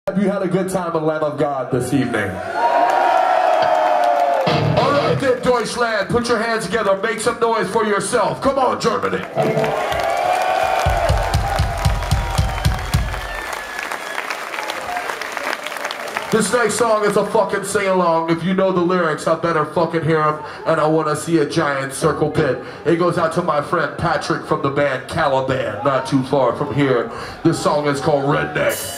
Have you had a good time in Lamb of God this evening? All right then, Deutschland, put your hands together, make some noise for yourself. Come on, Germany. This next song is a fucking sing-along. If you know the lyrics, I better fucking hear them. And I want to see a giant circle pit. It goes out to my friend Patrick from the band Caliban, not too far from here. This song is called Redneck.